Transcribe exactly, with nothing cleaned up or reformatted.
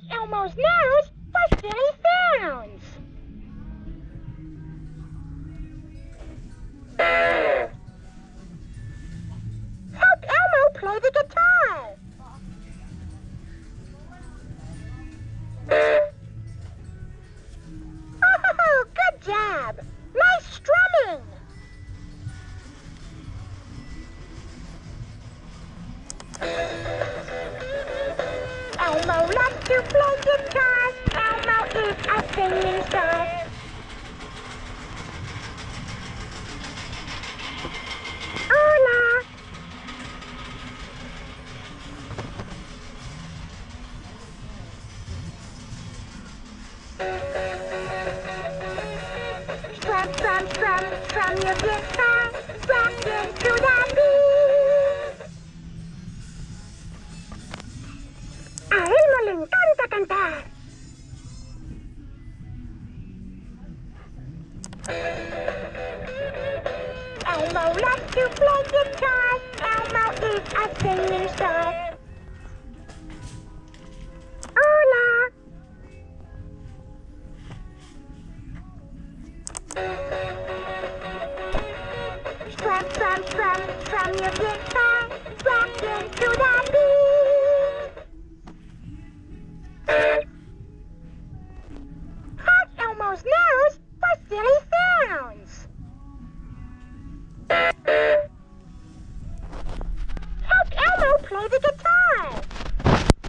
Elmo's nose for silly sounds. Help Elmo play the guitar. Oh, good job. Nice strumming. Elmo loves to play guitar. Elmo is a singing star. Hola. Strum, strum, strum, strum your guitar. Practice to the beat. A Elmo le encanta cantar. Elmo loves to play guitar. Elmo is a singing star. Hola. Strum, strum, strum, strum your guitar.